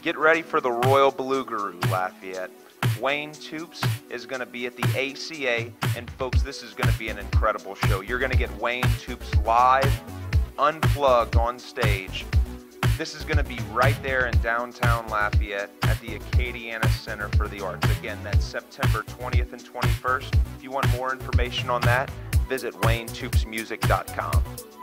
Get ready for the Royal BluGarou, Lafayette. Wayne Toups is going to be at the ACA, and folks, this is going to be an incredible show. You're going to get Wayne Toups live, unplugged on stage. This is going to be right there in downtown Lafayette at the Acadiana Center for the Arts. Again, that's September 20th and 21st. If you want more information on that, visit WayneToupsmusic.com.